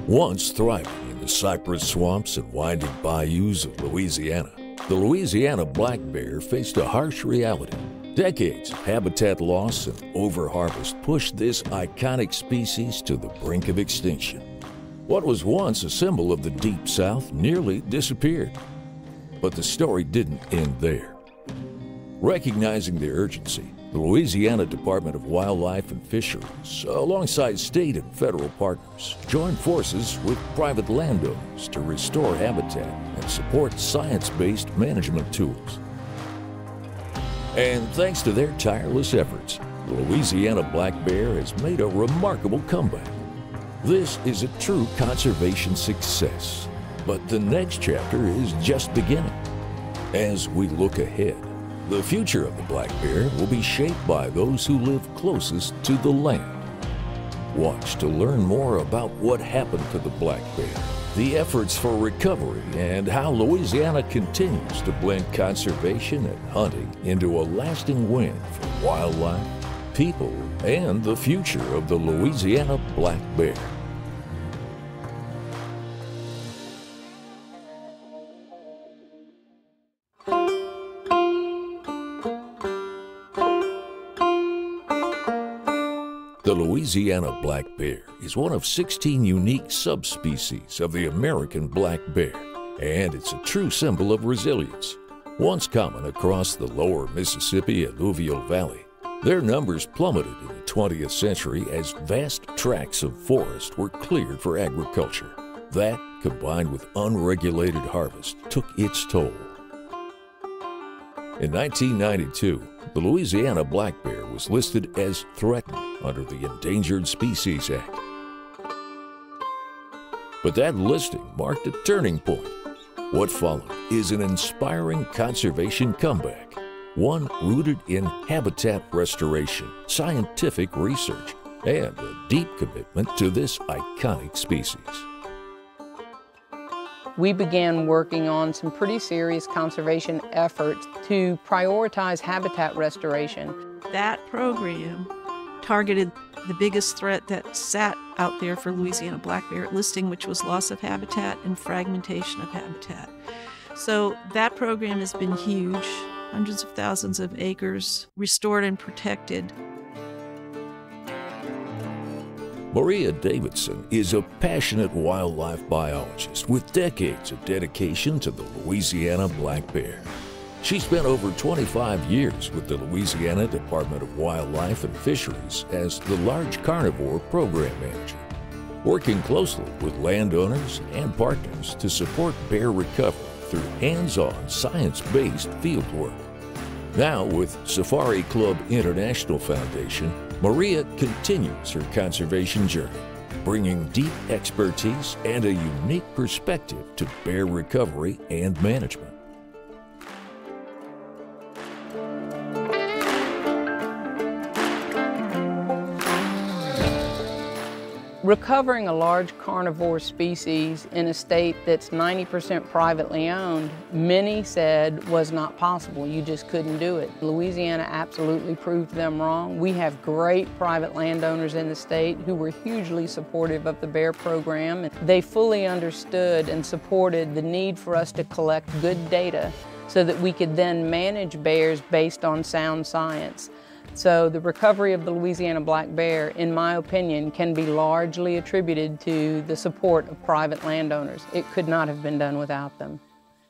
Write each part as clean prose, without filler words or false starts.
Once thriving in the cypress swamps and winding bayous of Louisiana, the Louisiana black bear faced a harsh reality. Decades of habitat loss and overharvest pushed this iconic species to the brink of extinction. What was once a symbol of the Deep South nearly disappeared. But the story didn't end there. Recognizing the urgency, the Louisiana Department of Wildlife and Fisheries, alongside state and federal partners, joined forces with private landowners to restore habitat and support science-based management tools. And thanks to their tireless efforts, the Louisiana black bear has made a remarkable comeback. This is a true conservation success, but the next chapter is just beginning. As we look ahead, the future of the black bear will be shaped by those who live closest to the land. Watch to learn more about what happened to the black bear, the efforts for recovery, and how Louisiana continues to blend conservation and hunting into a lasting win for wildlife, people, and the future of the Louisiana black bear. The Louisiana black bear is one of 16 unique subspecies of the American black bear, and it's a true symbol of resilience. Once common across the lower Mississippi alluvial valley, their numbers plummeted in the 20th century as vast tracts of forest were cleared for agriculture. That, combined with unregulated harvest, took its toll. In 1992, the Louisiana black bear was listed as threatened under the Endangered Species Act. But that listing marked a turning point. What followed is an inspiring conservation comeback, one rooted in habitat restoration, scientific research, and a deep commitment to this iconic species. We began working on some pretty serious conservation efforts to prioritize habitat restoration. That program targeted the biggest threat that sat out there for Louisiana black bear listing, which was loss of habitat and fragmentation of habitat. So that program has been huge, hundreds of thousands of acres restored and protected. Maria Davidson is a passionate wildlife biologist with decades of dedication to the Louisiana black bear. She spent over 25 years with the Louisiana Department of Wildlife and Fisheries as the large carnivore program manager, working closely with landowners and partners to support bear recovery through hands-on, science-based field work. Now, with Safari Club International Foundation, Maria continues her conservation journey, bringing deep expertise and a unique perspective to bear recovery and management. Recovering a large carnivore species in a state that's 90% privately owned, many said was not possible. You just couldn't do it. Louisiana absolutely proved them wrong. We have great private landowners in the state who were hugely supportive of the bear program. They fully understood and supported the need for us to collect good data so that we could then manage bears based on sound science. So the recovery of the Louisiana black bear, in my opinion, can be largely attributed to the support of private landowners. It could not have been done without them.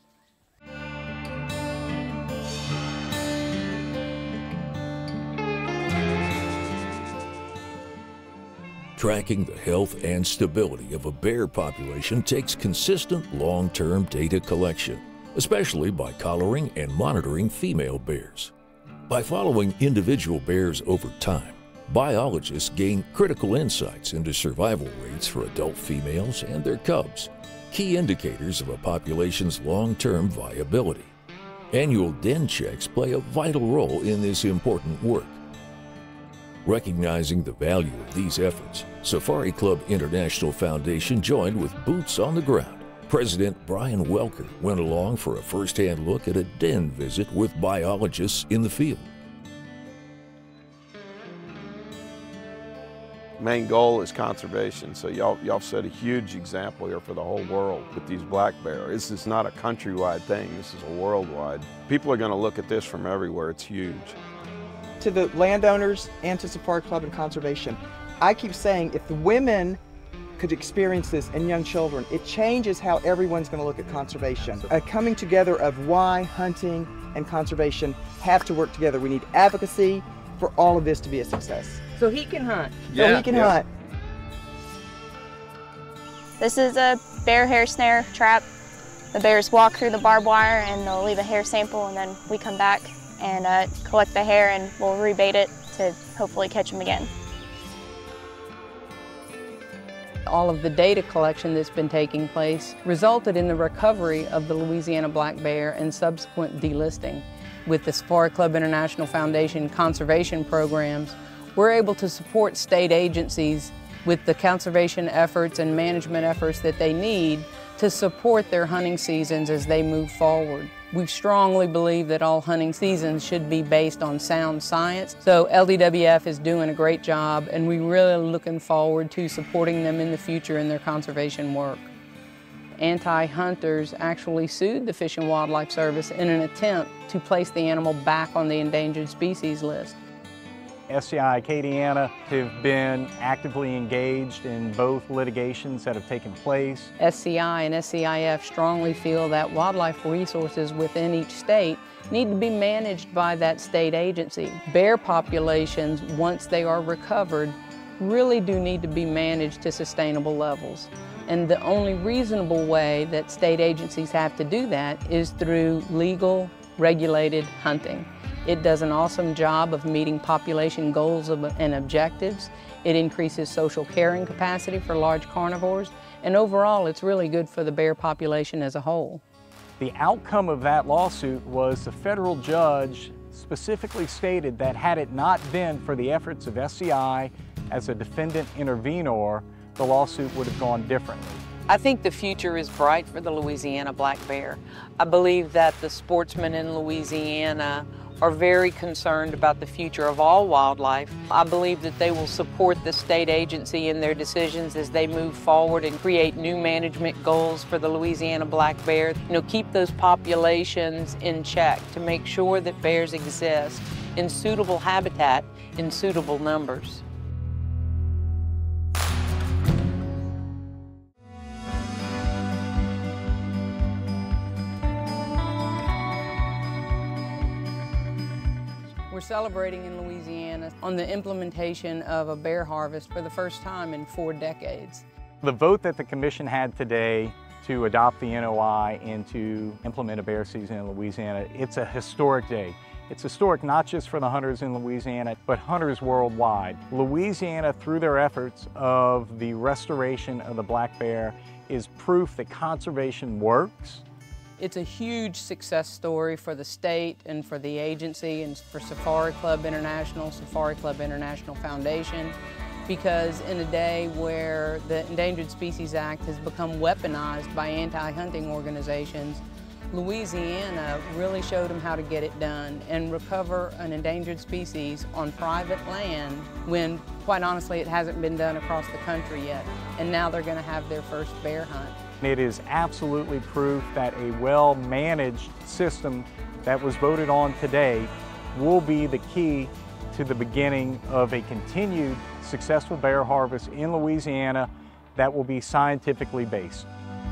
Tracking the health and stability of a bear population takes consistent long-term data collection, especially by collaring and monitoring female bears. By following individual bears over time, biologists gain critical insights into survival rates for adult females and their cubs, key indicators of a population's long-term viability. Annual den checks play a vital role in this important work. Recognizing the value of these efforts, Safari Club International Foundation joined with boots on the ground. President Brian Welker went along for a first-hand look at a den visit with biologists in the field. main goal is conservation. So y'all set a huge example here for the whole world with these black bear. This is not a countrywide thing, this is a worldwide. People are gonna look at this from everywhere, it's huge. To the landowners and to Safari Club and conservation, I keep saying if the women could experience this and young children, it changes how everyone's going to look at conservation. A coming together of why hunting and conservation have to work together. We need advocacy for all of this to be a success. So he can hunt. So he can hunt. This is a bear hair snare trap. The bears walk through the barbed wire and they'll leave a hair sample, and then we come back and collect the hair, and we'll rebait it to hopefully catch them again. All of the data collection that's been taking place resulted in the recovery of the Louisiana black bear and subsequent delisting. With the Safari Club International Foundation conservation programs, we're able to support state agencies with the conservation efforts and management efforts that they need to support their hunting seasons as they move forward. We strongly believe that all hunting seasons should be based on sound science. So LDWF is doing a great job, and we're really looking forward to supporting them in the future in their conservation work. Anti-hunters actually sued the Fish and Wildlife Service in an attempt to place the animal back on the endangered species list. SCI Acadiana have been actively engaged in both litigations that have taken place. SCI and SCIF strongly feel that wildlife resources within each state need to be managed by that state agency. Bear populations, once they are recovered, really do need to be managed to sustainable levels. And the only reasonable way that state agencies have to do that is through legal, regulated hunting. It does an awesome job of meeting population goals and objectives. It increases social carrying capacity for large carnivores, and overall it's really good for the bear population as a whole. The outcome of that lawsuit was the federal judge specifically stated that had it not been for the efforts of SCI as a defendant intervenor, the lawsuit would have gone differently. I think the future is bright for the Louisiana black bear. I believe that the sportsmen in Louisiana are very concerned about the future of all wildlife. I believe that they will support the state agency in their decisions as they move forward and create new management goals for the Louisiana black bear. Keep those populations in check to make sure that bears exist in suitable habitat in suitable numbers. We're celebrating in Louisiana on the implementation of a bear harvest for the first time in 4 decades. The vote that the Commission had today to adopt the NOI and to implement a bear season in Louisiana, it's a historic day. It's historic not just for the hunters in Louisiana, but hunters worldwide. Louisiana, through their efforts of the restoration of the black bear, is proof that conservation works. It's a huge success story for the state and for the agency and for Safari Club International Foundation, because in a day where the Endangered Species Act has become weaponized by anti-hunting organizations, Louisiana really showed them how to get it done and recover an endangered species on private land when, quite honestly, it hasn't been done across the country yet. And now they're going to have their first bear hunt. It is absolutely proof that a well-managed system that was voted on today will be the key to the beginning of a continued successful bear harvest in Louisiana that will be scientifically based.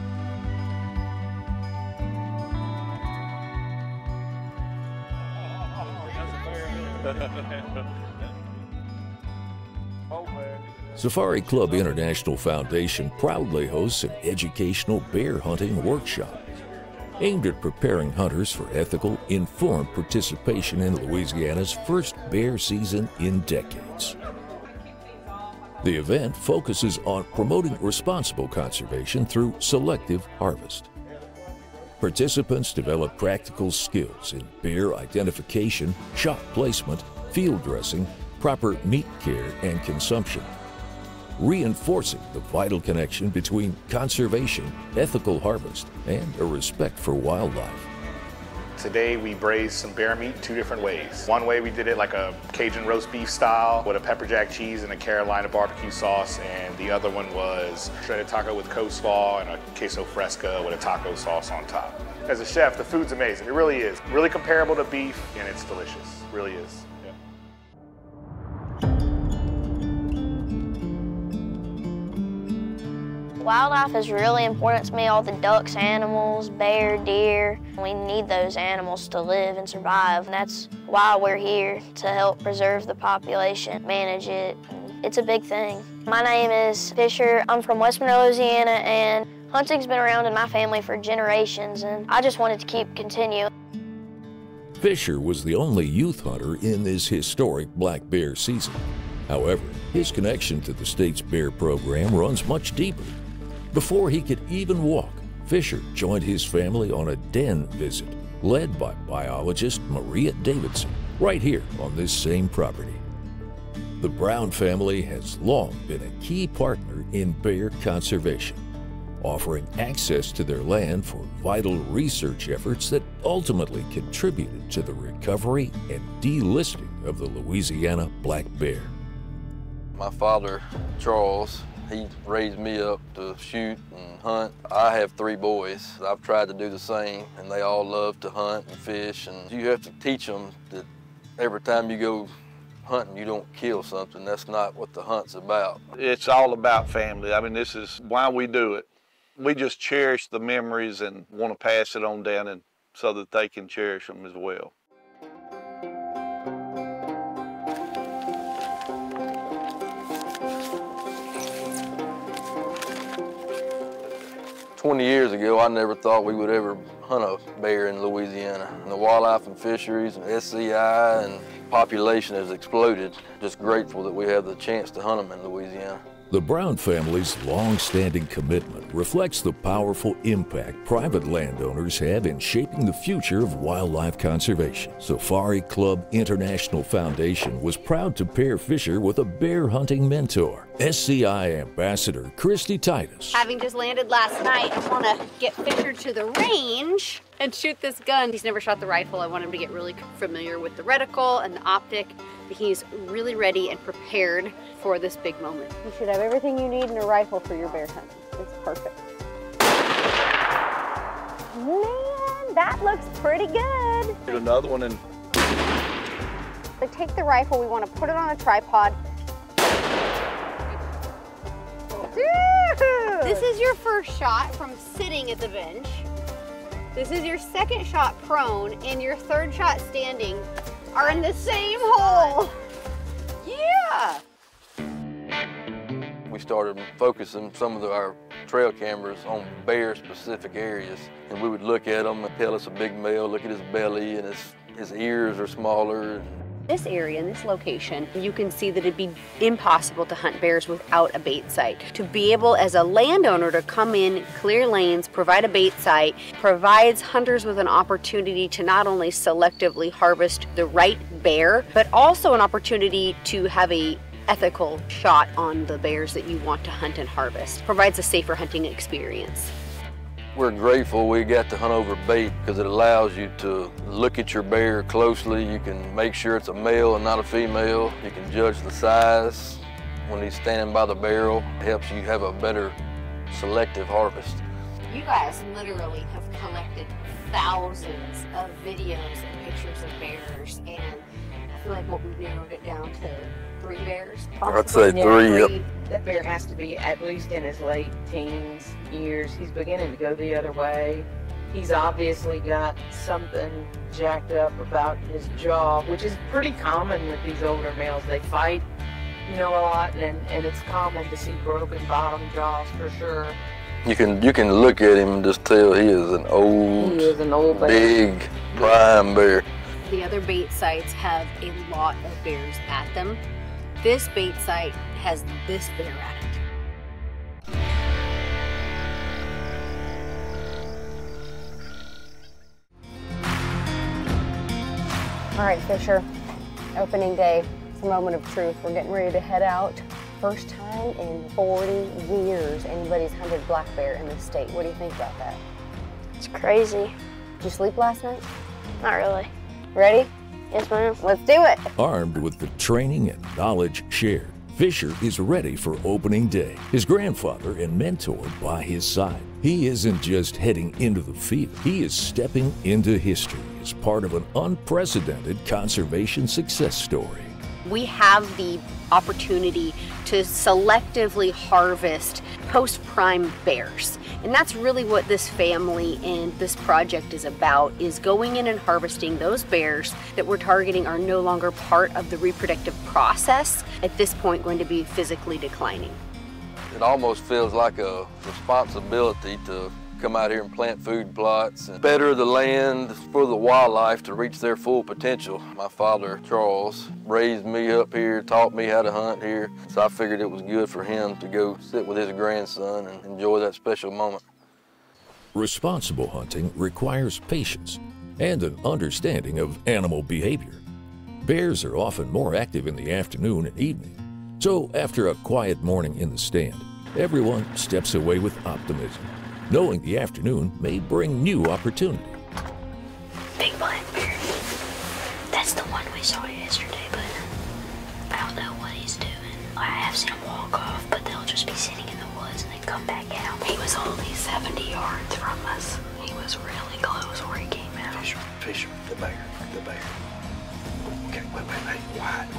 Safari Club International Foundation proudly hosts an educational bear hunting workshop aimed at preparing hunters for ethical, informed participation in Louisiana's first bear season in decades. The event focuses on promoting responsible conservation through selective harvest. Participants develop practical skills in bear identification, shot placement, field dressing, proper meat care and consumption, reinforcing the vital connection between conservation, ethical harvest, and a respect for wildlife. Today we braised some bear meat 2 different ways. One way we did it like a Cajun roast beef style with a pepper jack cheese and a Carolina barbecue sauce, and the other one was shredded taco with coleslaw and a queso fresca with a taco sauce on top. As a chef, the food's amazing. It really is. Really comparable to beef, and it's delicious. It really is. Yeah. Wildlife is really important to me. All the ducks, animals, bear, deer. We need those animals to live and survive. And that's why we're here, to help preserve the population, manage it. It's a big thing. My name is Fisher. I'm from West Monroe, Louisiana, and hunting's been around in my family for generations, and I just wanted to continue. Fisher was the only youth hunter in this historic black bear season. However, his connection to the state's bear program runs much deeper. Before he could even walk, Fisher joined his family on a den visit, led by biologist Maria Davidson, right here on this same property. The Brown family has long been a key partner in bear conservation, offering access to their land for vital research efforts that ultimately contributed to the recovery and delisting of the Louisiana black bear. My father, Charles, he raised me up to shoot and hunt. I have 3 boys. I've tried to do the same, and they all love to hunt and fish, and you have to teach them that every time you go hunting, you don't kill something. That's not what the hunt's about. It's all about family. I mean, this is why we do it. We just cherish the memories and want to pass it on down and so that they can cherish them as well. "20 years ago, I never thought we would ever hunt a bear in Louisiana. And the wildlife and fisheries and SCI and population has exploded. Just grateful that we have the chance to hunt them in Louisiana." The Brown family's long-standing commitment reflects the powerful impact private landowners have in shaping the future of wildlife conservation. Safari Club International Foundation was proud to pair Fisher with a bear hunting mentor, SCI Ambassador Christy Titus. Having just landed last night, I want to get Fisher to the range and shoot this gun. He's never shot the rifle. I want him to get really familiar with the reticle and the optic. He's really ready and prepared for this big moment. You should have everything you need in a rifle for your bear hunting. It's perfect. Man, that looks pretty good. Get another one and So take the rifle, we want to put it on a tripod. This is your first shot from sitting at the bench. This is your second shot prone, and your third shot standing are in the same hole. Yeah! We started focusing some of our trail cameras on bear-specific areas, and we would look at them and tell us a big male, look at his belly, and his ears are smaller. This area, in this location, you can see that it'd be impossible to hunt bears without a bait site. To be able, as a landowner, to come in, clear lanes, provide a bait site, provides hunters with an opportunity to not only selectively harvest the right bear, but also an opportunity to have a ethical shot on the bears that you want to hunt and harvest. Provides a safer hunting experience. We're grateful we got to hunt over bait because it allows you to look at your bear closely. You can make sure it's a male and not a female. You can judge the size when he's standing by the barrel. It helps you have a better selective harvest. You guys literally have collected thousands of videos and pictures of bears, and I feel like what we've narrowed it down to 3 bears. I'd say 3, yep. That bear has to be at least in his late teens years. He's beginning to go the other way. He's obviously got something jacked up about his jaw, which is pretty common with these older males. They fight, a lot, and it's common to see broken bottom jaws for sure. You can look at him and just tell he is an old bear. Big prime bear. The other bait sites have a lot of bears at them. This bait site has this bear at it. All right, Fisher, opening day. It's a moment of truth. We're getting ready to head out. First time in 40 years anybody's hunted black bear in this state. What do you think about that? It's crazy. Did you sleep last night? Not really. Ready? Yes, ma'am. Let's do it. Armed with the training and knowledge shared, Fisher is ready for opening day, his grandfather and mentor by his side. He isn't just heading into the field, he is stepping into history as part of an unprecedented conservation success story. We have the opportunity to selectively harvest post-prime bears. And that's really what this family and this project is about, is going in and harvesting those bears that we're targeting are no longer part of the reproductive process, at this point going to be physically declining. It almost feels like a responsibility to come out here and plant food plots and better the land for the wildlife to reach their full potential. My father, Charles, raised me up here, taught me how to hunt here, so I figured it was good for him to go sit with his grandson and enjoy that special moment. Responsible hunting requires patience and an understanding of animal behavior. Bears are often more active in the afternoon and evening, so after a quiet morning in the stand, everyone steps away with optimism, knowing the afternoon may bring new opportunity. Big black bear. That's the one we saw yesterday, but I don't know what he's doing. I have seen him walk off, but they'll just be sitting in the woods and then come back out. He was only 70 yards from us. He was really close where he came out. Fisher, the bear. Okay, wait, quiet.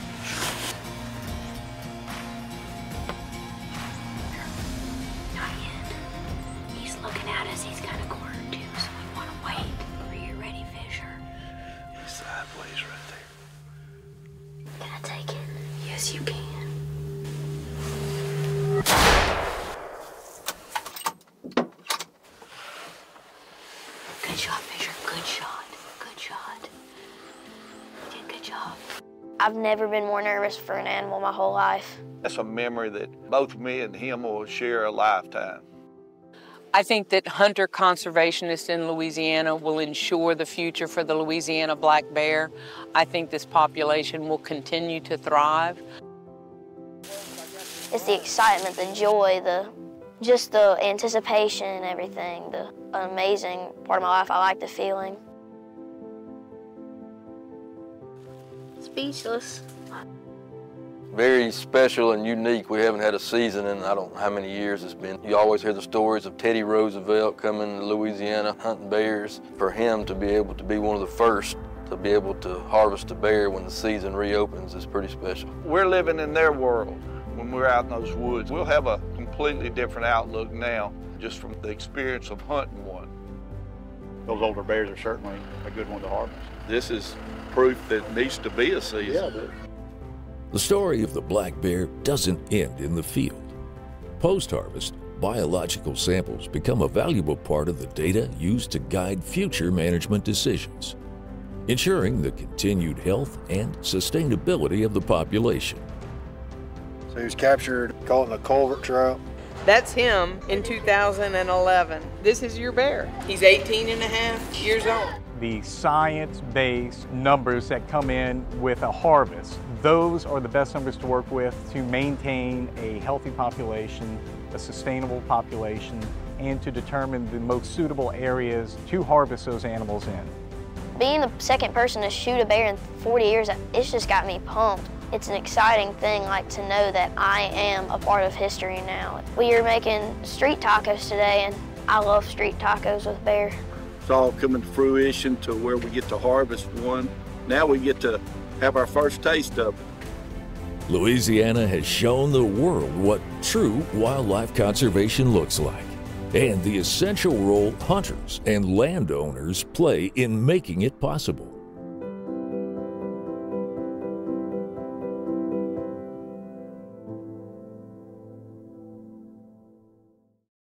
He's looking at us. He's kind of cornered too, so we want to wait. Are you ready, Fisher? He's sideways right there. Can I take it? Yes, you can. Good shot, Fisher. Good shot. Good shot. You did a good job. I've never been more nervous for an animal my whole life. That's a memory that both me and him will share a lifetime. I think that hunter conservationists in Louisiana will ensure the future for the Louisiana black bear. I think this population will continue to thrive. It's the excitement, the joy, just the anticipation and everything, the amazing part of my life. I like the feeling. Speechless. Very special and unique. We haven't had a season in I don't know how many years it's been. You always hear the stories of Teddy Roosevelt coming to Louisiana hunting bears. For him to be able to be one of the first to be able to harvest a bear when the season reopens is pretty special. We're living in their world when we're out in those woods. We'll have a completely different outlook now just from the experience of hunting one. Those older bears are certainly a good one to harvest. This is proof that needs to be a season. Yeah, but The story of the black bear doesn't end in the field. Post-harvest, biological samples become a valuable part of the data used to guide future management decisions, ensuring the continued health and sustainability of the population. so he was captured caught in a culvert trap. That's him in 2011. This is your bear. He's 18 and a half years old. The science-based numbers that come in with a harvest, those are the best numbers to work with to maintain a healthy population, a sustainable population, and to determine the most suitable areas to harvest those animals in. Being the second person to shoot a bear in 40 years, it's just got me pumped. It's an exciting thing, like, to know that I am a part of history now. We are making street tacos today, and I love street tacos with bear. It's all coming to fruition to where we get to harvest one. Now we get to have our first taste of it. Louisiana has shown the world what true wildlife conservation looks like, and the essential role hunters and landowners play in making it possible.